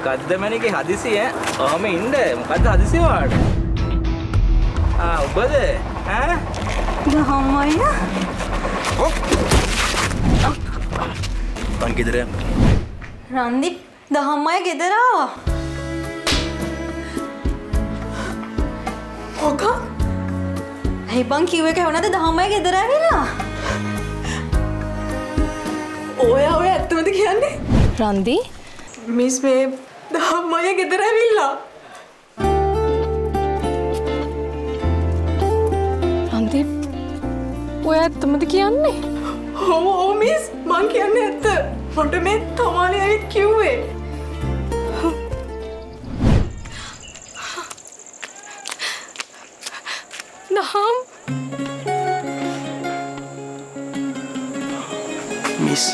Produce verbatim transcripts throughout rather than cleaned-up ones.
මොකද්ද මණිකේ හදිසිය ඈ ඔහම ඉන්න මොකද්ද හදිසිය වාට ආ ඔබද ඈ දහම් අයියා මං ගෙදර රන්දිප් දහම් අය ගෙදර ආවා ඔක ඇයි බං කිව්ව එක වුණාද දහම් අය ගෙදර ඇවිල්ලා ඔයා ඔය ඇත්තමද කියන්නේ රන්දි මිස් මේ දහම් අය ගෙදර ඇවිල්ලා රන්දි ඔය ඇත්තමද කියන්නේ ඔව් ඔව් මිස් මං කියන්නේ ඇත්ත මට මේ තමාලි ඇවිත් කිව්වේ දහම් මිස්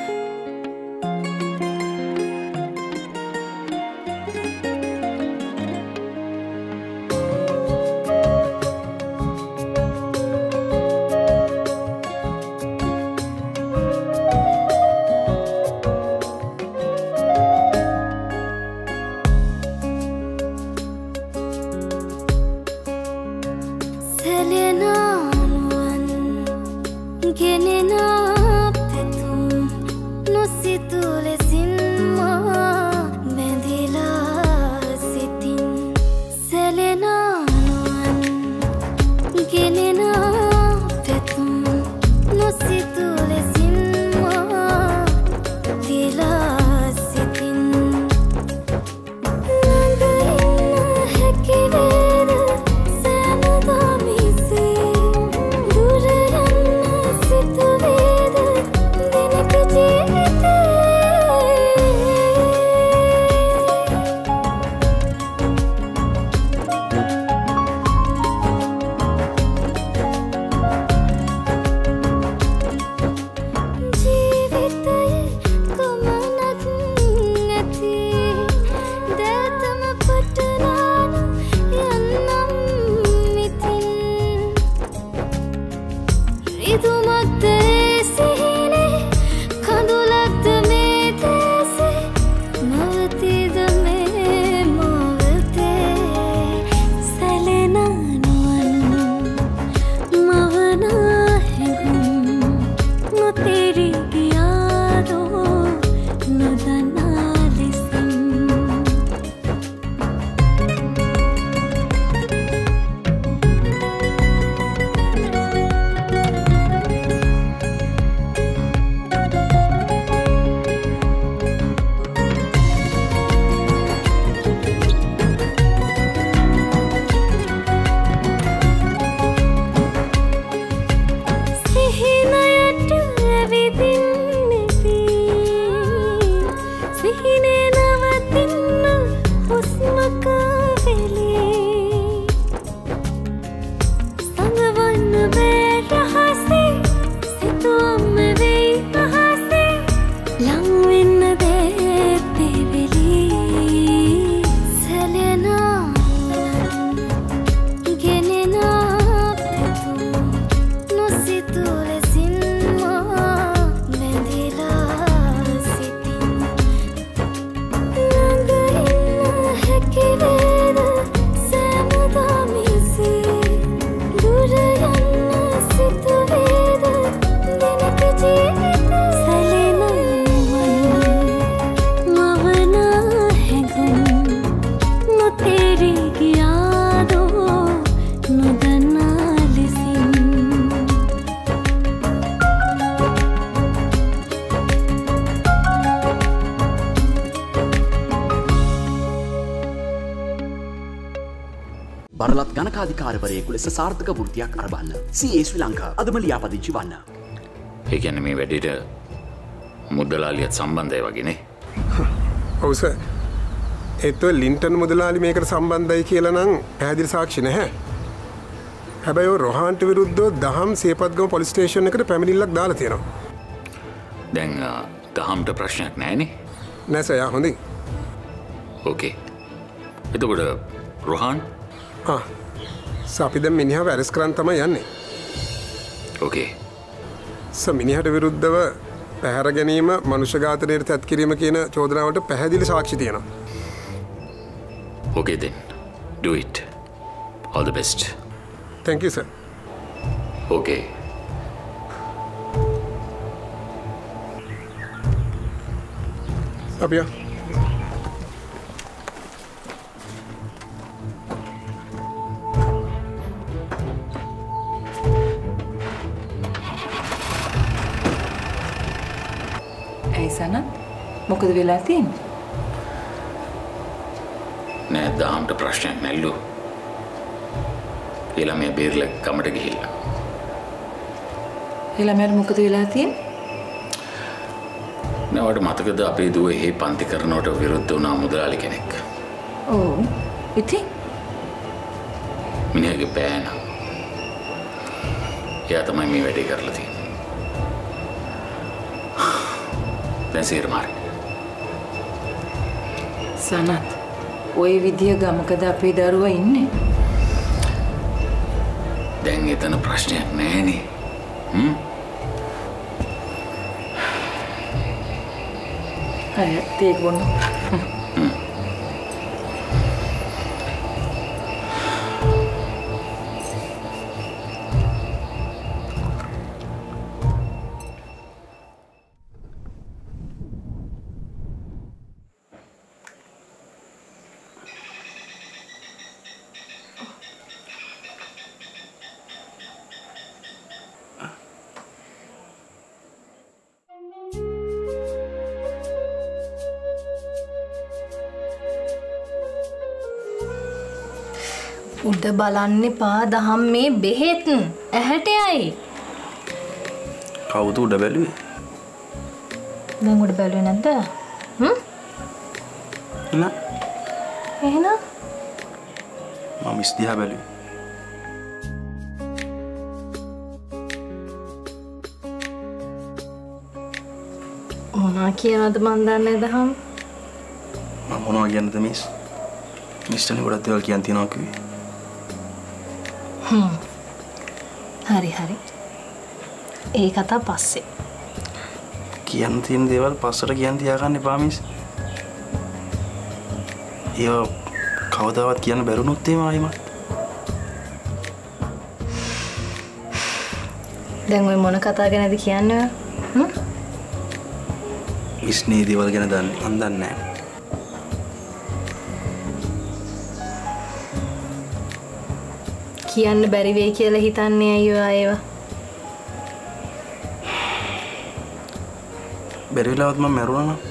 බරලත් ගණකාධිකාරවරයෙකු ලෙස සාර්ථක වෘත්තියක් අරබන්න සී ඒ ශ්‍රී ලංකා අදම ලියාපදිංචි වන්න. ඒ කියන්නේ මේ වැඩේට මුදලාලියත් සම්බන්ධයි වගේනේ. ඔව් සර්. ඒත් ලින්ටන් මුදලාලි මේකට සම්බන්ධයි කියලා නම් පැහැදිලි සාක්ෂි නැහැ. හැබැයි ඔය රොහාන්ට විරුද්ධව දහම් සේපත්ගම පොලිස් ස්ටේෂන් එකට පැමිණිල්ලක් දාලා තියෙනවා. දැන් දහම්ට ප්‍රශ්නයක් නැහැනේ. නෑ සර් යා හොඳින්. ඕකේ. එතකොට රොහාන් ආ අපි දැන් මිනිහාව ඇරෙස්ට් කරන් තමයි යන්නේ. ඕකේ. සර් මිනිහට විරුද්ධව පැහැර ගැනීම, මනුෂ්‍ය ඝාතනයට තැත් කිරීම කියන චෝදනාවට පැහැදිලි සාක්ෂි තියෙනවා. Okay then. Do it. All the best. Thank you, sir. Okay. Abia. ඇයි සනත්? මොකද වෙලා තියෙන්නේ? නෑ දාම්ට ප්‍රශ්නයක් නැල්ලු. ඒ ළමයා බේරලා කමට ගිහිල්ලා. ඒ ළමයාට මොකද වෙලා තියෙන්නේ? නවට මතකද අපේ දුව එහෙ පන්ති කරනවට විරුද්ධ වුණා මුදලාලි කෙනෙක්. ඔව්. ඉතින් මිනිහගේ පෑන. එයා තමයි මේ වැඩේ කරලා තියෙන්නේ. දැන් සීර මාරි. සනත් ওই විදිය ගමකද අපේ දරුවා ඉන්නේ? දැන් එතන ප්‍රශ්නයක් නැහැනේ. හ්ම්? හරි තේක බොන්න. උඩ බලන්න එපා දහම් මේ බෙහෙත් ඇහැට යයි. කවුද උඩ බැලුවේ? දැන් උඩ බැලුවේ නැද්ද? හ්ම්? නෑ. එහෙනම් මම ඉස්දිහා බැලුවේ. මොනවා කියනවද මන් දන්නේ දහම්? මම මොනවා කියන්නද මිස්? මිස්ටර්නේ ගොඩක් දේවල් කියන් තියනවා කිව්වේ. හ්ම්. හරි හරි. ඒ කතා පස්සේ. කියන්න තියෙන දේවල් පස්සට කියන් තියාගන්න එපා මිස්. ඒව කවදාවත් කියන්න බැරුණොත් එහෙම ආයිමත්. දැන් ඔය මොන කතා ගැනද කියන්නේ? හ්ම්? මිස් නේ දේවල් ගැන දන්නේ මන් දන්නේ නැහැ. කියන්න බැරි වෙයි කියලා හිතන්නේ අයියෝ ආයෙව. බැරි වෙලාවත් මම මැරුණා නම්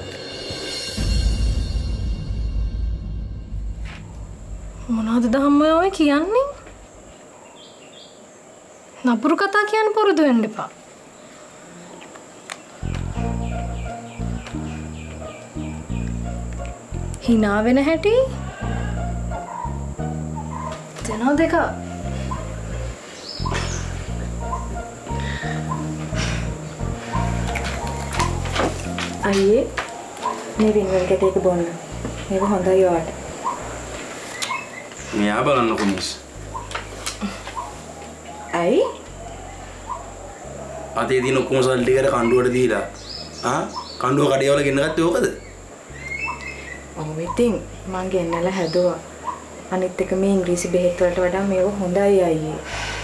මොනවද දහම් ඔය කියන්නේ? නපුරු කතා කියන්න පුරුදු වෙන්න එපා. hina වෙන හැටි දෙනව දෙක අයියේ මේ වින්වල කැටයක බොන්න. මේක හොඳයි ඔයාට. මෙයා බලන්නකො මිස්. ඇයි? අතේ දින ඔක්කොම සල්ලි ටිකට කණ්ඩුවට දීලා ආ කණ්ඩුව කඩේවල ගෙන්න ගත්තේ ඕකද? ඔව් ඉතින් මං ගෙන්නලා හැදුවා. අනිත් එක මේ ඉංග්‍රීසි බෙහෙත් වලට වඩා මේක හොඳයි අයියේ.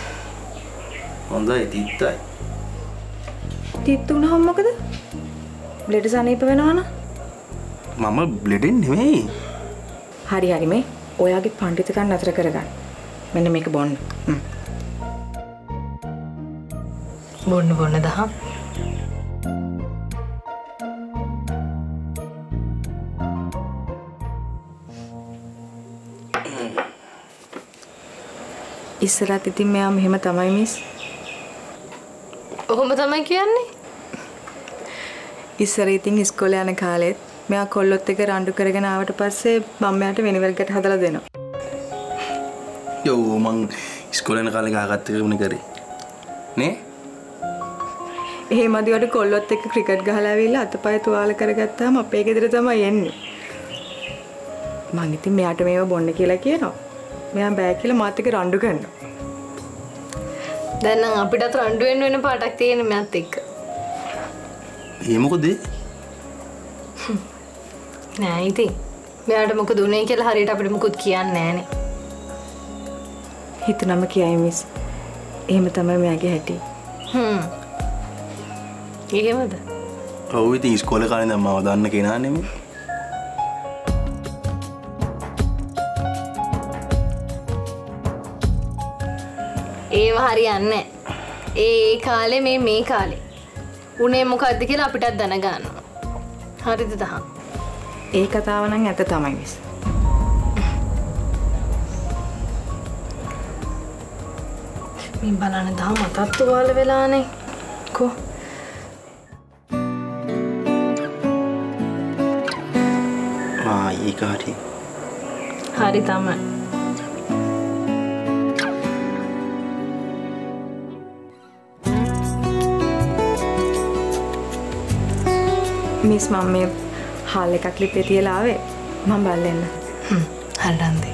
හොඳයි තිත්තයි. තිත්තු වුණාම මොකද? බ්ලඩ් සනීප වෙනවනම්? මම බ්ලඩෙන් නෙමෙයි. හරි හරි මේ ඔයාගේ පඬිතුකම් නතර කරගන්න. මෙන්න මේක බොන්න. හ්ම්. බොන්න බොන්න දහම්. ඉස්සරත් ඉතින් මෙයා මෙහෙම තමයි මිස්. ඔහොම තමයි කියන්නේ. ඉස්සර ඉතින් ඉස්කෝලේ යන කාලෙත් මෙයා කොල්ලොත් එක්ක රණ්ඩු කරගෙන ආවට පස්සේ බම්මයාට වෙනිවර්ගයට හදලා දෙනවා. යෝ මං ඉස්කෝලේ යන කාලේ ගහගත්ත එකනේ කරේ. නේ? එහෙම අදිවට කොල්ලොත් එක්ක ක්‍රිකට් ගහලා ආවිල්ලා අතපය තුවාල කරගත්තාම අපේ ගෙදර තමයි එන්නේ. මං ඉතින් මෙයාට මේව බොන්න කියලා කියනවා. මෙයා බෑ කියලා මාත් එක්ක රණ්ඩු කරනවා. දැන් නම් අපිටත් රණ්ඩු වෙන්න වෙන පාටක් තියෙන මෙයාත් එක්ක. ඒ මොකද? නෑ ඉතින් මෙයාට මොකද උනේ කියලා හරියට අපිට මොකුත් කියන්නේ නැහනේ. හිතනම කියයි මිස්. එහෙම තමයි මෙයාගේ හැටි. හ්ම්. එහෙමද? ඔව් ඉතින් ඉස්කෝලේ කාලේ නම් මම දන්න කෙනා නෙමෙයි. ඒව හරියන්නේ නැහැ. ඒ කාලේ මේ මේ කාලේ. උනේ මොකද්ද කියලා අපිටත් දැනගන්න. හරිද දහම්? ඒ කතාව නම් ඇත්ත තමයි මිස්. මේ බලන්න දහම් මතත් තුවාල වෙලානේ. කො ආ ඒක හරි. හරි තමයි. මිස් මම මේ හාල් එකක් ලිපේ තියලා ආවේ. මම බලන්න. හ්ම්. හරියන්දේ.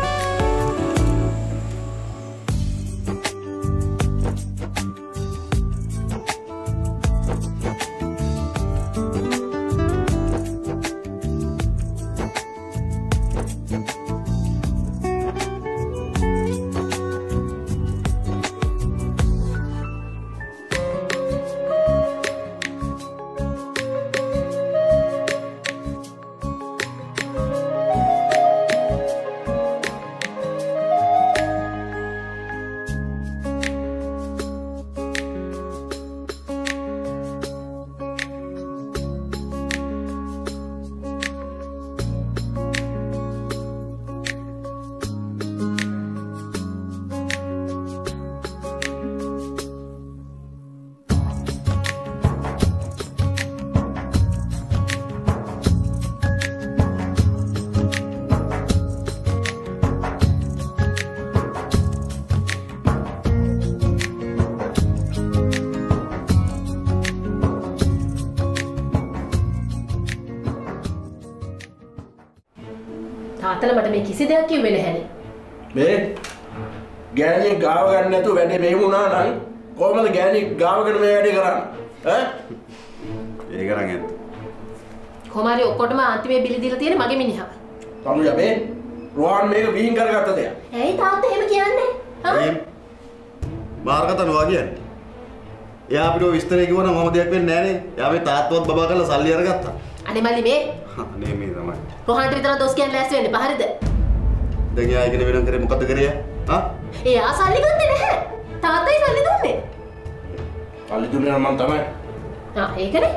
තාත්තලා මට මේ කිසි දෙයක් කිව්වේ නැහැනේ. මේ ගෑණියෙක් ගාව ගන්න නැතුව වැඩේ මෙහෙම වුණා නම් කොහොමද ගෑණියෙක් ගාවගෙන මේ වැඩේ කරන්නේ? ඈ? ඒක නම් ඇත්ත. කොහොමාරි ඔක්කොටම අන්තිමේ බිලි දීලා තියෙන්නේ මගේ මිනිහා. තමුයා මේ රෝහන් මේක වීන් කරගත්ත දෙයක්. ඇයි තාත්තා එහෙම කියන්නේ? හා? මාර්ගත නොවා කියන්නේ. එයා අපිට විස්තරේ කිව්වනම් මම දෙයක් වෙන්නේ නැහනේ. එයා මේ තාත්තවත් බබා කරලා සල්ලි අරගත්තා. අනේ මල්ලි මේ අනේ මේ තමයි. රෝහන්ට විතර දොස් කියන්නේ ලෑස්ති වෙන්න එපා හරිද? දැන් එයා ඒකනේ වෙනම කරේ මොකද කරේ? ආ? එයා සල්ලි ගත්තේ නැහැ. තාත්තයි සල්ලි දුන්නේ. සල්ලි දුන්නේ නම් මම තමයි. ආ ඒකනේ.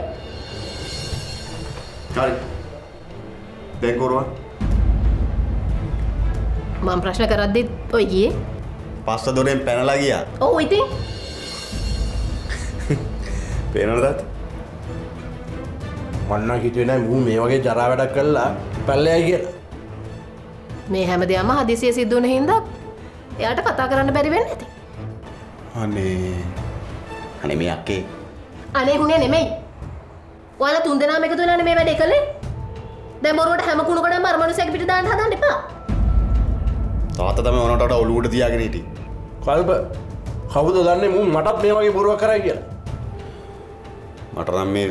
හරි. දැන් කරවා. මම ප්‍රශ්න කරද්දි ඔය ගියේ. පස්ස දොරෙන් පැනලා ගියා. ඔව් ඉතින්. පේනවද? මන්න හිතුවේ නෑ මූ මේ වගේ ජරා වැඩක් කළා පැල්ලෙයි කියලා. මේ හැමදේම හදිසියෙ සිද්ධ වුණ හින්දා එයාට කතා කරන්න බැරි වෙන්නේ නැති. අනේ අනේ මේ අක්කේ. අනේ හුනේ නෙමෙයි. ඔයාලා තුන් දෙනාම එකතු වෙලානේ මේ වැඩේ කළේ. දැන් බොරුවට හැම කුණුකඩම අර මිනිස්සෙක් පිට දාන්න හදන්න එපා. තාත්තා තමයි ඕනට වඩා ඔලුවට තියාගෙන හිටියේ. කල්ප කවුද දන්නේ මූ මටත් මේ වගේ බොරුවක් කරයි කියලා. මට නම් මේ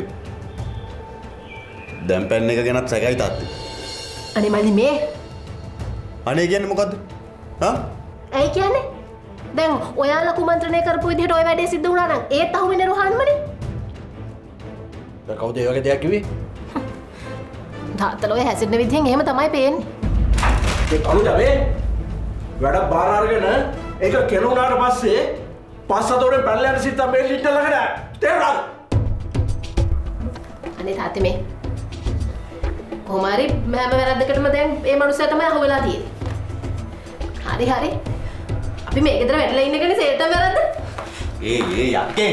දැන් පැන්න එක ගැනත් සැකයි තාත්තේ. අනේ මල්ලි මේ අනේ කියන්නේ මොකද්ද? හා? ඇයි කියන්නේ? දැන් ඔයාලා කුමන්ත්‍රණය කරපු විදිහට ওই වැඩේ සිද්ධ වුණා නම් ඒත් අහුවෙන්නේ රෝහන්මනේ. දැන් කවුද ඒ වගේ දෙයක් කිව්වේ? තාත්තලා ඔය හැසිරෙන විදිහෙන් එහෙම තමයි පේන්නේ. ඒ කවුද මේ? වැඩ බාර අරගෙන ඒක කෙලුණාට පස්සේ පස්සතෝරෙන් පැනලා සිට මේ ලිට්ට ළඟට තේරුණාද? අනේ තාත්තේ මේ කොහොමාරි හැම වැරද්දකටම දැන් මේ මනුස්සයා තමයි අහුවෙලා තියෙන්නේ. හරි හරි. අපි මේ ගෙදර වැටලා ඉන්න කෙනේ සේතම් වැරද්ද. ඒ ඒ යක්කේ.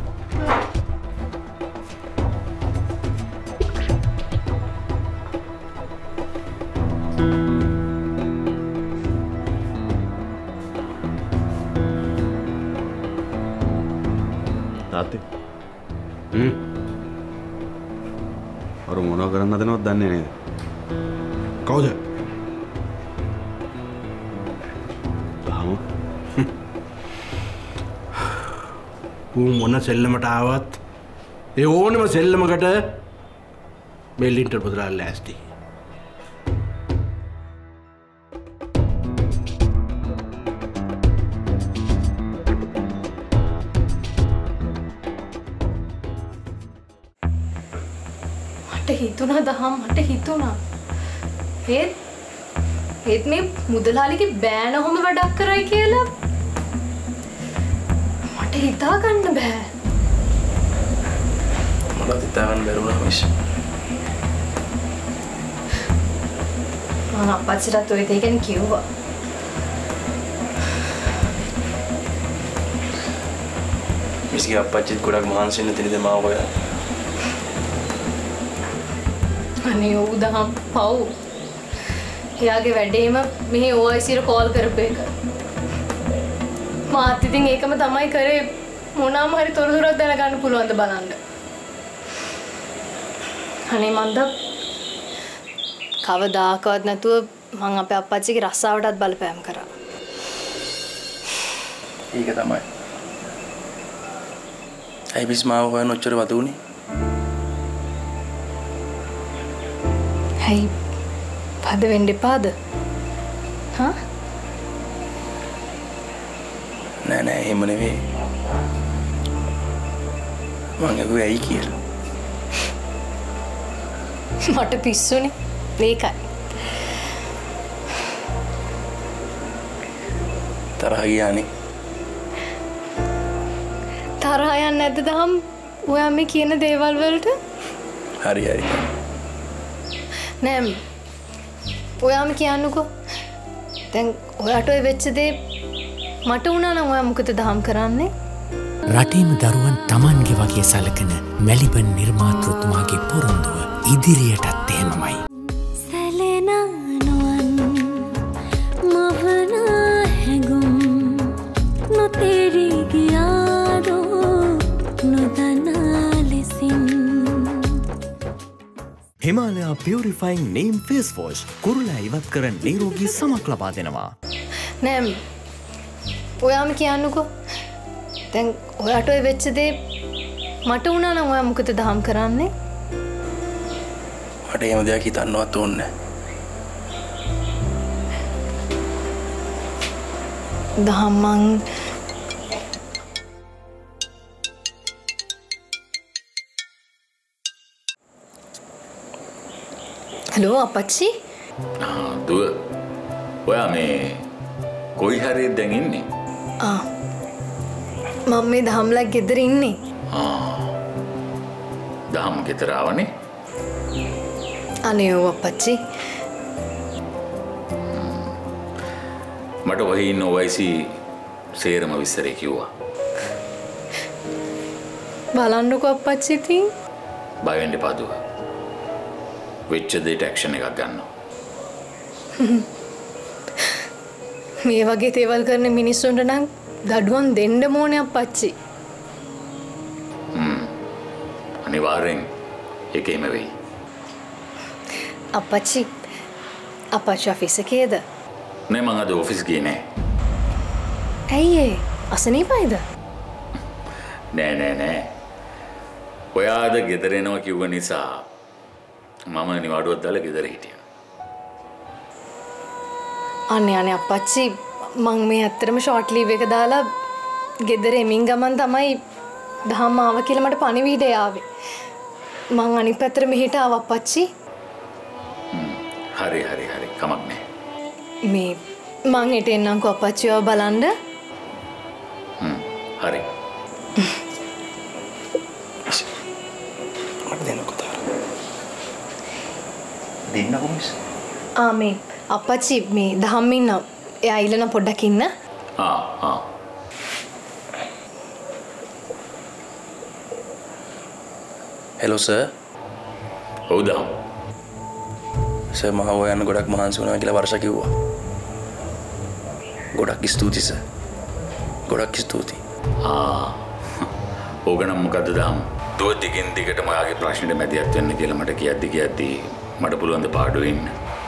තාත්තේ. හ්ම්. අර මොනවා කරන්න හදනවද දන්නේ නේද? කවුද? තාම. ඌ මොන සෙල්ලමට ආවත් ඒ ඕනෙම සෙල්ලමකට මෙල්ලින්ට පුදුරා ලෑස්ති. හිතුණා දහම් මට හිතුණා. ඒත් ඒත් මේ මුදලාලිගේ බෑන ඔහොම වැඩක් කරයි කියලා මට හිතා ගන්න බෑ. මට හිතා ගන්න බැරුණා මිස්. මම අපච්චිටත් ඔය දේ ගැන කිව්වා. මිස්ගේ අපච්චිත් ගොඩක් මහන්සි වෙන තැනදී මාව හොයා. අනේ ඔව් දහම් පව්. එයාගේ වැඩේම මෙහි O I C ට කෝල් කරපු එක. මාත් ඉතින් ඒකම තමයි කරේ මොනවාම හරි තොරතුරක් දැනගන්න පුළුවන්ද බලන්න. අනේ මන්ද කවදාකවත් නැතුව මං අපේ අප්පච්චිගේ රස්සාවටත් බලපෑම් කරා. ඒක තමයි. ඇයි මිස් මාව හොයන්න ඔච්චර වද උනේ? ඇයි පද වෙන්න එපාද? හා? නෑ නෑ එහෙම නෙවෙයි. මං අහුවේ ඇයි කියලා. මට පිස්සුනේ. ඒකයි. තරහ ගියානේ. තරහ යන්නේ නැද්ද දහම්? ඔයා මේ කියන දේවල් වලට? හරි හරි. නෑ. ඔයාම කියන්නකෝ. දැන් ඔයාට ඔය වෙච්ච දේ මට වුණා නම් ඔයා මොකද දහම් කරන්නේ? රටේම දරුවන් Tamanගේ වගේ සලකන මෙලිබන් නිර්මාතෘතුමාගේ පොරොන්දුව ඉදිරියටත් එහෙමමයි. Himalaya Purifying Neem Face Wash කුරුලා ඉවත් කර නිරෝගී සමක් ලබා දෙනවා. නෑ. ඔයාම කියන්නකෝ. දැන් ඔයාට ඔය වෙච්ච දේ මට වුණා නම් ඔයා මොකද දහම් කරන්නේ? මට එහෙම දෙයක් හිතන්නවත් ඕනේ නැහැ. දහම් මං හලෝ අපච්චි. ආ දුව. ඔයා මේ කොයි හරියද දැන් ඉන්නේ? ආ. මම මේ දහම්ලා ගෙදර ඉන්නේ. ආ. දහම් ගෙදර ආවනේ? අනේ ඔව් අපච්චි. මට ඔහි ඉන්න O I C සේරම විස්තරේ කිව්වා. බලන්නකෝ අපච්චි ඉතින්. බය වෙන්න එපා දුව. වෙච්ච දෙයට ඇක්ෂන් එකක් ගන්නවා. මේ වගේ දේවල් කරන මිනිස්සුන්ට නම් දඩුවම් දෙන්න ඕනේ අපච්චි. හ්ම්. අනිවාර්යෙන් ඒකෙම වෙයි. අපච්චි අපච්චි ඔෆිස් එකේද? නෑ මං අද ඔෆිස් ගියේ නෑ. ඇයි ඒ? අසනීපයිද? නෑ නෑ නෑ. ඔයා අද ගෙදර එනවා කිව්ව නිසා මම නිවාඩුවක් දාලා ගෙදර හිටියා. අනේ අනේ අපච්චි මං මේ ඇත්තටම ෂෝට් ලීව් එක දාලා ගෙදර එමින් ගමන් තමයි දහම් ආව කියලා මට පණිවිඩය ආවේ. මං අනිත් පැත්තට මෙහෙට ආව අපච්චි. හරි හරි හරි කමක් නෑ. මේ මං හෙට එන්නම්කෝ අපච්චිව බලන්න. හ්ම් හරි. මට දෙන්නකෝ තාර. දෙන්නකෝ මිස්. ආ මේ අපච්චි මේ දහම් ඉන්න එයා ඉල්ලන පොඩ්ඩක් ඉන්න. ආ ආ. Hello sir. ඔව් දහම්. සර් මම හොයන්න ගොඩක් මහන්සි වුණා කියලා වර්ෂා කිව්වා. ගොඩක් ස්තුතියි සර්. ගොඩක් ස්තුතියි. ආ. ඕගනම් මොකද්ද දහම්? දුව දිගින් දිගටම ඔයාගේ ප්‍රශ්නෙට මැදිහත් වෙන්න කියලා මට කියද්දි කියද්දි මට පුළුවන් ද පාඩුවේ ඉන්න.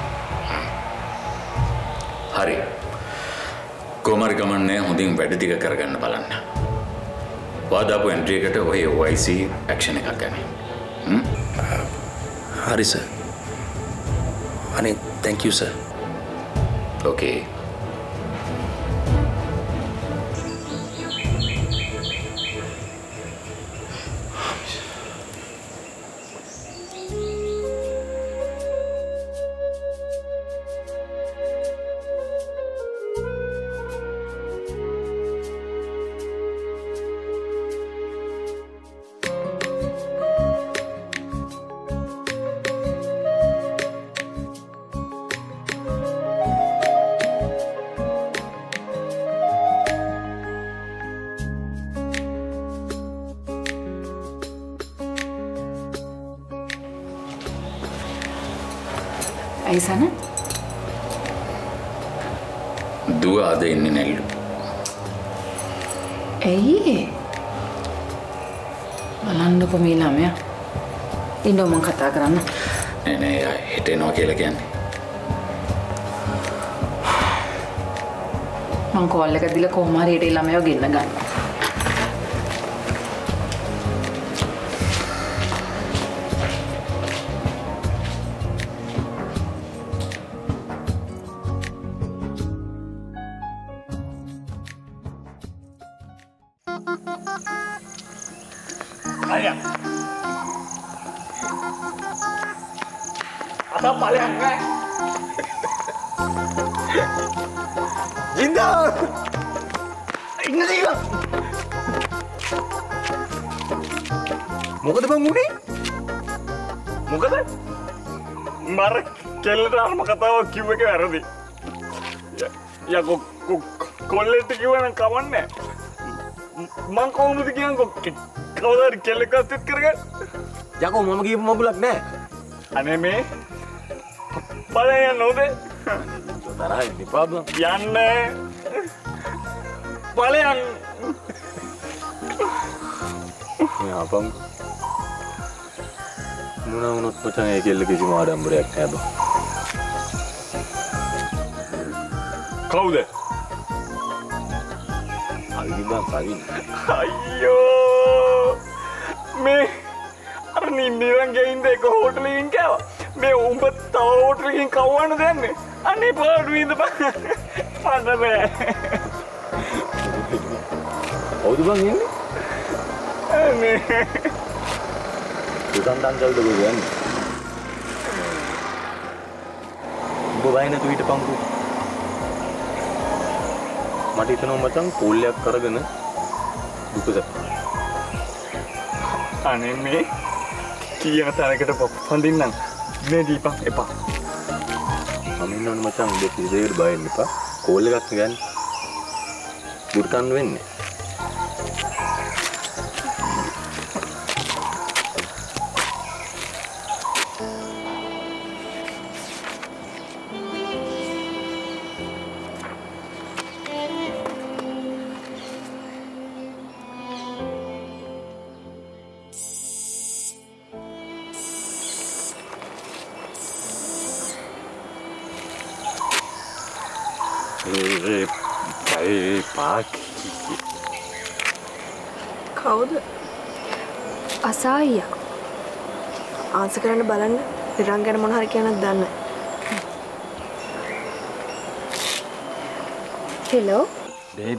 හරි. කොහමරි ගමන්නේ හොඳින් වැඩ ටික කරගන්න බලන්න. වාදාපු එන්ට්‍රි එකට ඔය O I C ඇක්ෂන් එකක් ගන්න. හ්ම්. හරි සර්. අනේ thank you sir. Okay. ඇයිසන දුව අද එන්නේ නැල්ලු. ඇයි බලන්නකො මේ ළමයා ඉන්නව මං කතා කරන්න. නෑ නෑ එයා හෙට එනවා කියලා කියන්නේ. මං කෝල් එක දීලා කොහොම හරි හෙට ළමයාව ගෙන්න ගන්න. Ayah. Apa paling enggak? Jinda. Ingat juga. මොකද බං උනේ? මොකද? මර කෙල්ලට අරම කතාවක් කිව්ව එක වැරදි. යා කො කොල්ලෙට කිව්වනම් කවන්නේ. මං කොහොමද කියන්නේ? කවදාද කෙල්ලෙක් අත්‍යත් කරගන්න? යකෝ මම කියපු මගුලක් නෑ. අනේ මේ බලය නෝදේ. තරහින් දෙපා බං. යන්නේ. බලයන්. යාපම්. මොනවා වුණත් මචං ඒ කෙල්ල කිසිම ආඩම්බරයක් නෑ බං. කවුද? අල්ලි බං කවින්. අයියෝ. මේ අර නින්දිරන්ගේ ඉඳ එක හෝටලකින් කෑවා. මේ උඹ තව හෝටලකින් කවවන්න දෙන්නේ. අනේ පාඩු ඉඳපන්. පන්න බෑ. කවුද බං ඉන්නේ? අනේ. දුතන් තංගල්ද ගොයන්නේ. උඹ වයින් තු හිටපන්කෝ. මට හිතෙනවා මචං කෝල්ලයක් කරගෙන දුකද. අනේ මේ කියන තැනකට පොප්පන්දින්නම් මේ දීපන් එපා. මම ඉන්නවනේ මචං උඹ පිළිදෙකට බය වෙන්න එපා. කෝල් එකක් ගන්න. දුර්කන් වෙන්නේ. කවුද? අසායියා. ආන්සර් කරන්න බලන්න. නිරං ගැන මොන හරි කියනක් දන්න. හෙලෝ. බේබ්.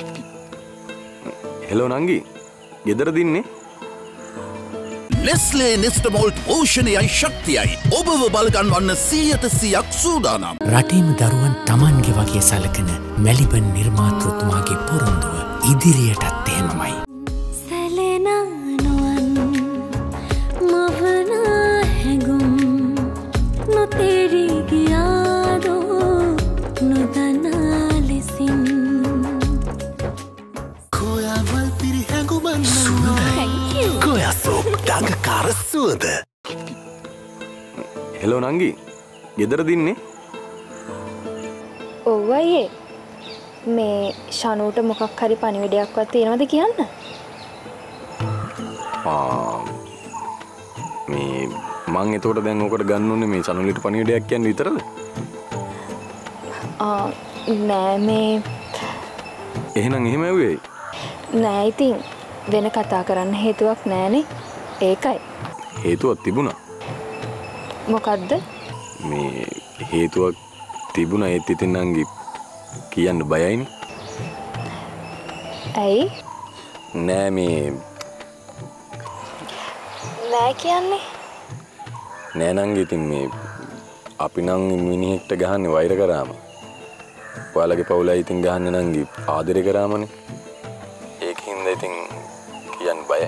හෙලෝ නංගි. ගෙදරද ඉන්නේ? නෙස්ලේ නෙස්ටමෝල්ට් පෝෂණයයි ශක්තියයි ඔබව බලගන්වන්න සීයට සියක් සූදානම්. රටේම දරුවන් තමන්ගේ වගේ සලකන මැලිබන් නිර්මාතෘතුමාගේ පොරොන්දුව ඉදිරියටත් එහෙමමයි. හෙලෝ නංගි. ගෙදරද ඉන්නේ? ඔව් අයියේ. මේ ෂනුට මොකක් හරි පණිවිඩයක්වත් තියෙනවද කියන්න? ආ මේ මං එතකොට දැන් ඔකට ගන්න ඕනේ මේ ෂනුලිට පණිවිඩයක් කියන්න විතරද? ආ නෑ මේ එහෙනම් එහෙම ඇව්වේ? නෑ ඉතින් වෙන කතා කරන්න හේතුවක් නෑනේ. ඒකයි. හේතුවක් තිබුණා. මොකද්ද? මේ හේතුවක් තිබුණා ඒත් ඉතින් නංගි කියන්න බයයිනේ. ඇයි? නෑ මේ නෑ කියන්නේ? නෑ නංගි ඉතින් මේ අපි නම් මිනිහෙක්ට ගහන්නේ වෛර කරාම. ඔයාලගේ පවුලයි ඉතින් ගහන්නේ නංගි ආදරේ කරාමනේ. ඒකින්ද ඉතින් කියන්න බයයි.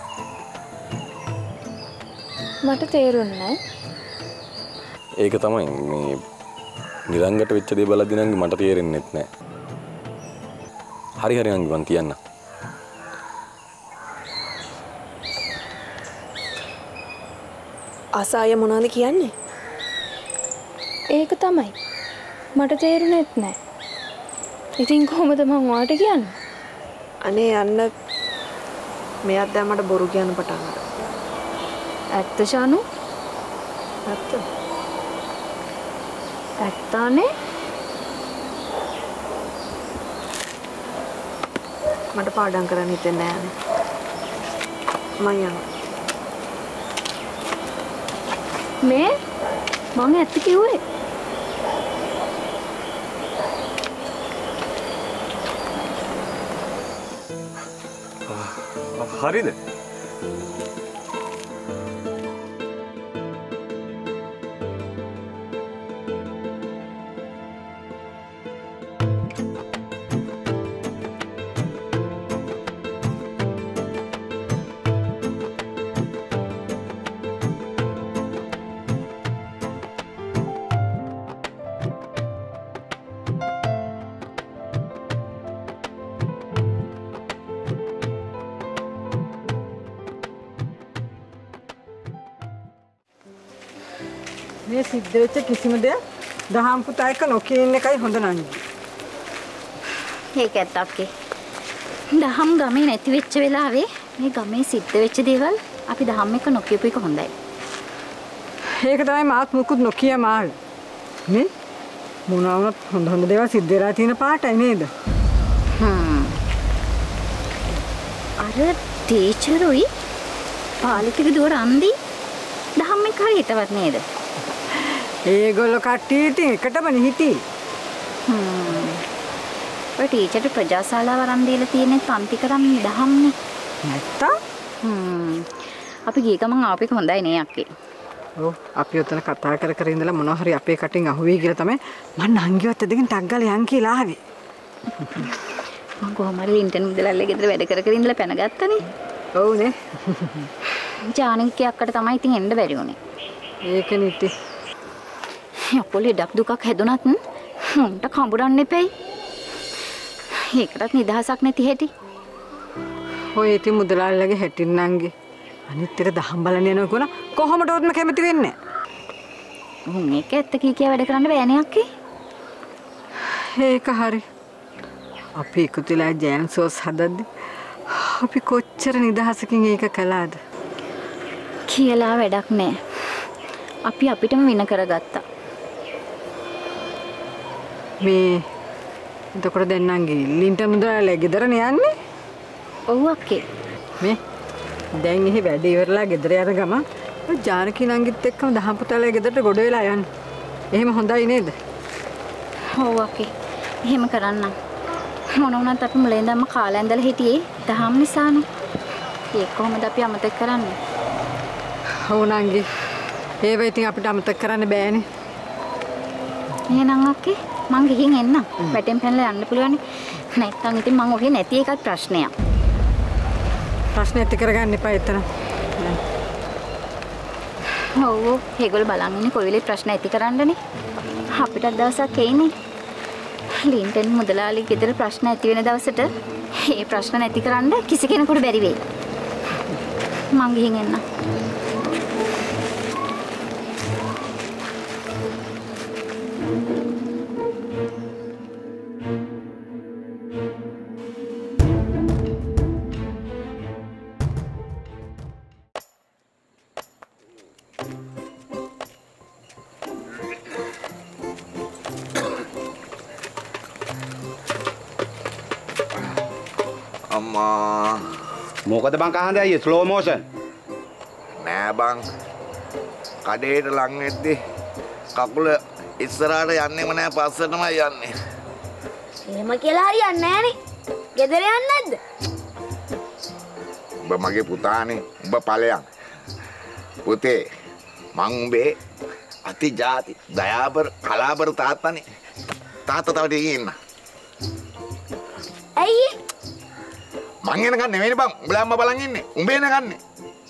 මට තේරුන්නේ ඒක තමයි මේ නිරංගට වෙච්ච දේ බලද්දි නම් මට තේරෙන්නෙත් නෑ. හරි හරි නංගි මං කියන්න. අසාය මොනවද කියන්නේ? ඒක තමයි. මට තේරුණෙත් නෑ. ඉතින් කොහොමද මං ඔයාට කියන්නේ? අනේ යන්න මෙයාත් දැන් මට බොරු කියන්න පටන් ගත්තා. ඇත්ත ශානු? ඇත්ත. ඇත්තානේ? මට පාඩම් කරන්න හිතෙන්නේ නෑනේ. මං යනවා. මේ මම ඇත්ත කිව්වේ. හරිද? මේ සිද්ධ වෙච්ච කිසිම දෙයක් දහම් පුතා එක්ක නොකිය ඉන්න එකයි හොඳ නංගි. ඒක ඇත්තක්කේ. දහම් ගමේ නැති වෙච්ච වෙලාවේ මේ ගමේ සිද්ධ වෙච්ච දේවල් අපි දහම් එක්ක නොකියපු එක හොඳයි. ඒක තමයි මාත් මුකුත් නොකිය මාල්. නේ? මොනවා වුණත් හොඳ හොඳ දේවල් සිද්ධ වෙලා තියෙන පාටයි නේද? හ්ම්. අර ටීචරුයි පාලිතගේ දුව රන්දි දහම් එක්ක හරි හිතවත් නේද? ඒගොල්ලෝ කට්ටිය ඉතින් එකටම නිහිටි. හ්ම්. ඔය ටීචර්ට ප්‍රජාශාලාව වරන් දීලා තියෙන්නේ පන්ති කරන් දහම්නේ. නැත්තම්? හ්ම්. අපි ගිය ගමන් ආපු එක හොඳයි නේ අක්කේ. ඔව් අපි ඔතන කතා කර කර ඉඳලා මොනවා හරි අපේ කටින් අහුවේ කියලා තමයි මම නංගිවත් දෙකින් ටක් ගාලා යන් කියලා ආවේ. මම කොහොම හරි ඉන්ටර්නෙට් මුදලාල්ලේ ගෙදර වැඩ කර කර ඉඳලා පැනගත්තනේ. ඔව් නේ. ජානකී අක්කට තමයි ඉතින් එන්න බැරි වුනේ. ඒකනේ ඉතින්. යපොලේ ඩක් දුකක් හැදුනත් උන්ට කඹරන්න එපෙයි. ඒකටත් නිදහසක් නැති හැටි. ඔය ඉතින් මුදලාල්ලගේ හැටින් නංගි. අනිත් එක දහම් බලන්න යනවා කියන කොහොමදවත් කැමති වෙන්නේ නැහැ. උන් එක ඇත්ත කී කිය වැඩ කරන්න බෑනේ අක්කේ. ඒක හරි. අපි ඉක්ුතිලා ජෑම් සෝස් හදද්දි අපි කොච්චර නිදහසකින් ඒක කළාද? කියලා වැඩක් නැහැ. අපි අපිටම වින කරගත්තා. මේ එතකොට දැන් නංගි ලින්ට මුදලාලා ගෙදරනේ යන්නේ? ඔව් අක්කේ. මේ දැන් එහි වැඩ ඉවරලා ගෙදර යන ගමන් ඔය ජානකී නංගිත් එක්කම දහම් පුතාලා ගෙදරට ගොඩ වෙලා යන්න. එහෙම හොඳයි නේද? ඔව් අක්කේ. එහෙම කරන්නම්. මොන වුණත් අපි මුලින් ඉඳන්ම කාලා ඇඳලා හිටියේ දහම් නිසානේ. ඒක කොහොමද අපි අමතක කරන්නේ? ඔව් නංගි. ඒව ඉතින් අපිට අමතක කරන්න බෑනේ. එහෙනම් අක්කේ මං ගිහින් එන්නම්. වැටෙන් පැනලා යන්න පුළුවන්. නැත්තම් ඉතින් මං ඔහේ නැති එකත් ප්‍රශ්නයක්. ප්‍රශ්න ඇති කරගන්න එපා එතන. ඔව් ඒගොල්ලෝ බලන් ඉන්නේ කොවිලේ ප්‍රශ්න ඇති කරන්නනේ. අපිට දවසක් එයිනේ. ලින්ටන් මුදලාලි ගෙදර ප්‍රශ්න ඇති වෙන දවසට මේ ප්‍රශ්න නැති කරන්න කිසි කෙනෙකුට බැරි වෙයි. මං ගිහින් එන්නම්. අම්මා මොකද බං කහන්නේ අයියේ ස්ලෝ මෝෂන් නෑ බං කඩේට ලං වෙද්දි කකුල ඉස්සරහට යන්නෙම නෑ පස්සටමයි යන්නේ. එහෙම කියලා හරියන්නේ නෑනේ. ගෙදර යන්නේ නැද්ද? උඹ මගේ පුතානේ. උඹ ඵලයන්. පුතේ මං උඹේ අති ජාති දයාබර කලාබර තාත්තනේ. තාත්තා තව ටිකකින් ඉන්න. ඇයි? මං එනකන් නෙවෙයි බං. උඹලා අම්මා බලන් ඉන්නේ. උඹ එනකන්නේ.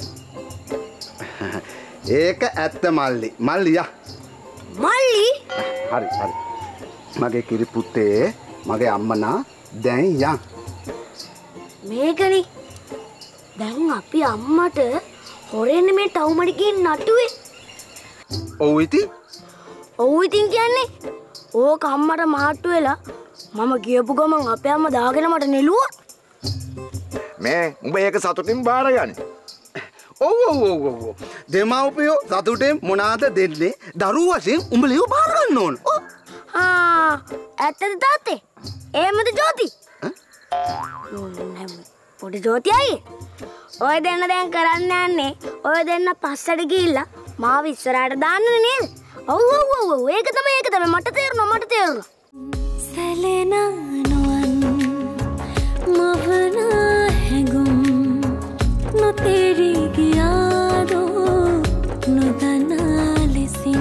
ඒක ඇත්ත මල්ලි. මල්ලි යා. මල්ලි? හරි හරි. මගේ කිරි පුතේ මගේ අම්මනා දැන් යන්. මේකනේ. දැන් අපි අම්මට හොරෙන් මේ ටවුමඩිකේ නටුවේ. ඔව් ඉතින් ඔව් ඉතින් කියන්නේ ඕක අම්මට මාට්ටු වෙලා මම කියපු ගමන් අපේ අම්මා දාගෙන මට නෙළුවා. මේ උඹ ඒක සතුටින් බාර ගන්න. ඔව් ඔව් ඔව් ඔව්. දෙමව්පියෝ සතුටෙන් මොනවාද දෙන්නේ? දරුවෝ වශයෙන් උඹලිව බාර ගන්න ඕන. ඔව්. ආ ඇත්තද තාත්තේ? එහෙමද ජෝති? පොඩි ජෝති අයියේ. ඔය දෙන්න දැන් කරන්න යන්නේ ඔය දෙන්න පස්සට ගිහිල්ලා මාව ඉස්සරහට දාන්නනේ නේද? ඔව් ඔව් ඔව් ඔව් ඒක තමයි ඒක තමයි මට තේරුණා මට තේරුණා. සැලෙනා නොවන් මවනා හැඟුම් නොතේරි ගියාදෝ නොදනා ලෙසින්.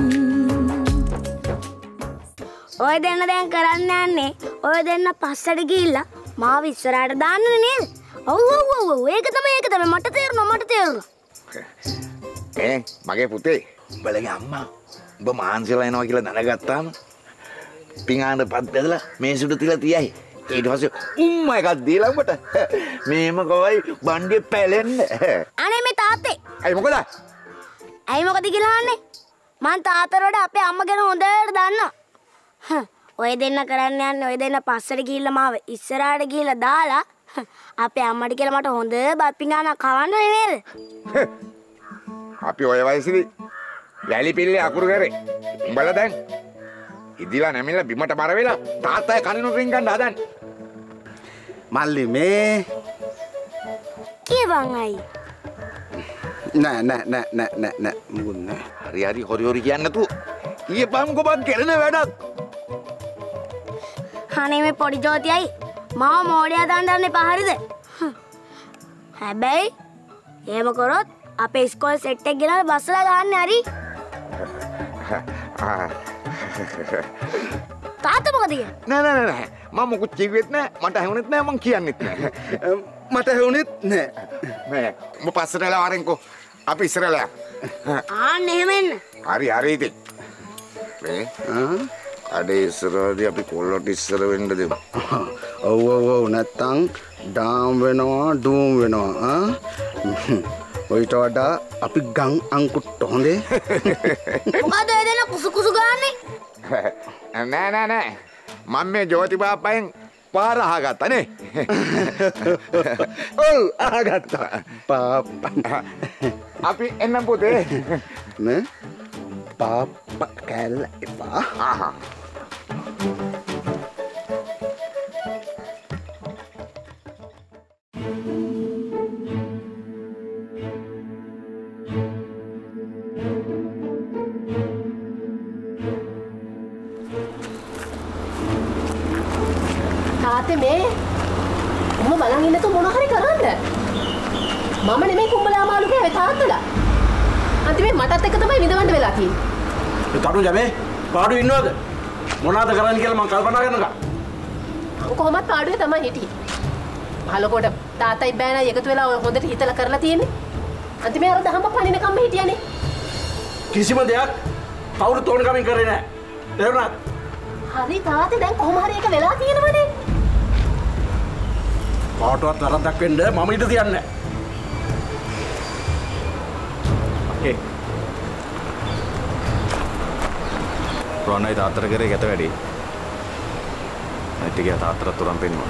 ඔය දෙන්න දැන් කරන්න යන්නේ ඔය දෙන්න පස්සට ගිහිල්ලා මාව ඉස්සරහට දාන්නනේ නේද? ඔව් ඔව් ඔව් ඔව් ඒක තමයි ඒක තමයි මට තේරුණා මට තේරුණා. ඒ මගේ පුතේ උඹලගේ අම්මා උඹ මාන්සිලා එනවා කියලා දැනගත්තාම පිඟාන පත් බෙදලා මේසුට තියලා තියයි. ඊට පස්සේ උම්ම එකක් දීලා උඹට මේම කොයි බණ්ඩිය පැලෙන්න. අනේ මේ තාත්තේ. අයි මොකද? ඇයි මොකද කියලා අහන්නේ? මං තාත්තට අපේ අම්මා ගැන හොඳට දන්නවා. ඔය දෙන්න කරන්න යන්නේ ඔය දෙන්න පස්සට ගිහිල්ලා මාව ඉස්සරහට ගිහිල්ලා දාලා අපේ අම්මට කියලා මට හොඳ බත් පිඟානක් කවන්නනේ නේද? අපි ඔය වයසේදී වැලි පිල්ලේ අකුරු කරේ. උඹලා දැන් ඉදිලා නැමිලා බිමට බර වෙලා තාත්තයි කනිනු රින් ගන්න හදන්නේ. මල්ලි මේ කියවන් අයි. නෑ නෑ නෑ නෑ නෑ නෑ මුකුත් නෑ. හරි හරි හොරි හොරි කියන්න නැතුව ඊපම් කොබක් කරන වැඩක්. අනේ මේ පොඩි ජෝතියයි මාව මෝඩයා දාන්න එපා හරිද? හැබැයි එහෙම කරොත් අපේ ඉස්කෝලේ සෙට් එක ගෙනල්ලා බස්සලා දාන්නේ හරි. තාත්තා මොකද කියන්නේ? නෑ නෑ නෑ මම මොකුත් කිව්වෙත් නෑ මට ඇහුනෙත් නෑ මං කියන්නෙත් නෑ. මට ඇහුනෙත් නෑ. මේ උඹ පස්සට එලා වරෙන්කෝ අපි ඉස්සරලා. ආන්න එහෙම එන්න. හරි හරි ඉතින්. මේ අඩේ ඉස්සරහදී අපි කොල්ලොට ඉස්සර වෙන්න දෙමු. ඔව් ඔව් ඔව් නැත්තම් ඩාම් වෙනවා ඩූම් වෙනවා ආ. ඔයිට වඩා අපි ගම් අංකුට්ට හොඳේ. මොකද ඔය දෙන කුසු කුසු ගාන්නේ? නෑ නෑ නෑ මම මේ ජෝති බාප්පෙන් පාර අහගත්තා නේ. ඔව් අහගත්තා. පාප්පා. අපි එන්නම් පුතේ. නේ? පාප්පා කැල්ල එපා. ආහා. තාත්තේ මේ උඹ බලන් ඉන්නතු මොන හරි කරන්න. මම නෙමෙයි කුඹලා මාළු කෑවේ තාත්තලා. අන්තිමේ මටත් එක තමයි විඳවන්න වෙලා තියෙන්නේ. ඒ කටු ජමේ පාඩු ඉන්නවද? මොනවාද කරන්න කියලා මම කල්පනා කරනවා. මම කොහොමත් පාඩුවේ තමයි හිටියේ. අහලකොට තාත්තයි බෑනයි එකතු වෙලා හොඳට හිතලා කරලා තියෙන්නේ. අන්තිමේ අර දහම පණිනකම්ම හිටියානේ. කිසිම දෙයක් කවුරු තෝරන කමින් කරේ නැහැ. තේරුණාද? හරි තාත්තේ දැන් කොහොම හරි එක වෙලා තියෙනවනේ. කාටවත් තරක් වෙන්න මම ඉඳ තියන්නේ නැහැ. ඒ රොණයි තාත්තර කරේ ගැත වැඩි. නැටි ගියා තාත්තර තුරන් පෙන්නවා.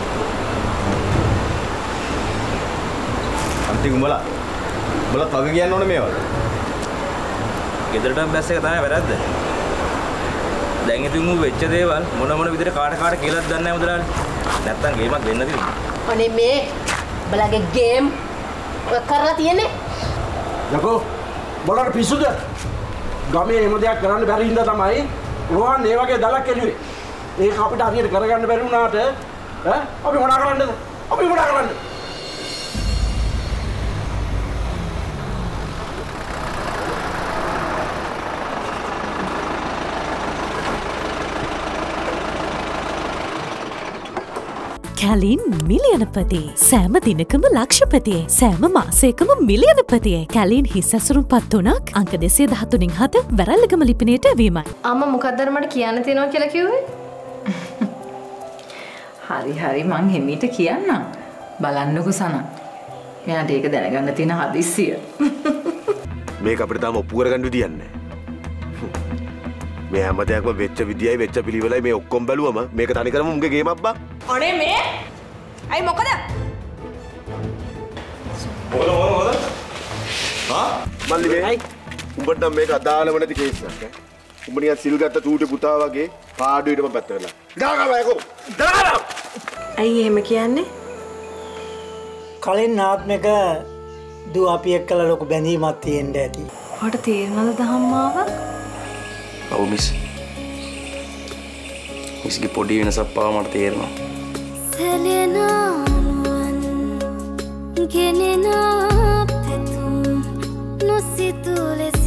අන්ති උඹලා උඹලා තව කියන්න ඕනේ මේවල. ගෙදරටම බැස් එක තමයි වැරද්ද. දැන් ඉතින් මු වෙච්ච දේවල් මොන මොන විදිහට කාට කාට කියලාද දන්නේ නැහැ මුදලාලි. නැත්තම් ගේමක් දෙන්න තියෙනවා. අනේ මේ බලගේ ගේම් කරලා තියෙන්නේ. යකෝ බලන්න පිස්සුද? ගමේ එහෙම දෙයක් කරන්න බැරි හින්දා තමයි රෝහන් මේ වගේ දලක් එළුවේ. ඒක අපිට හරියට කරගන්න බැරි වුණාට ඈ අපි මොනා කරන්නද? අපි මොනා කරන්නද? කැලින් මිලියනපතිය සෑම දිනකම ලක්ෂපතිය සෑම මාසයකම මිලියනපතිය කැලින් හිසසුරුම් පත් වනක් අංක දෙසේ දහතුනින් හත වැරල්ලගම ලිපිනයට වීමයි. අම්ම මොකක්දර මට කියන්න තියෙනවා කියලා කිව්වේ? හරි හරි මං හිමීට කියන්නම්. බලන්නකෝ සනං. මෙයාට ඒක දැනගන්න තියෙන හදිස්සිය. මේක අපිට තාම ඔප්පු කරගන්න විදියක් නැහැ. මේ හැම දෙයක්ම වෙච්ච විදියයි වෙච්ච පිළිවෙලයි මේ ඔක්කොම බැලුවම මේක තනිකරම උන්ගේ ගේමක් බා. අනේ මේ අයි මොකද? මොකද මොකද මොකද? හා? මල්ලි මේ උඹට නම් මේක අදාළම නැති කේස් එකක් ඈ. උඹ නිකන් සිල් ගත්ත චූටි පුතා වගේ පාඩුවේටම පැත්ත කරලා. දාගම යකෝ. දාගම. ඇයි එහෙම කියන්නේ? කලින් ආත්මක දුව අපි එක්කලා ලොකු බැඳීමක් තියෙන්න ඇති. ඔයාට තේරෙනවද දහම්මාව? ඔව් මිස්. මිස්ගේ පොඩි වෙනසක් පාව මට තේරෙනවා. සැලෙනානුවන් ගෙනෙනා පැතුම් නොසිතු ලෙස